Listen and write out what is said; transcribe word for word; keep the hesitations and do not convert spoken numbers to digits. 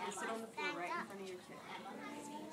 Just sit on the floor right in front of your kid.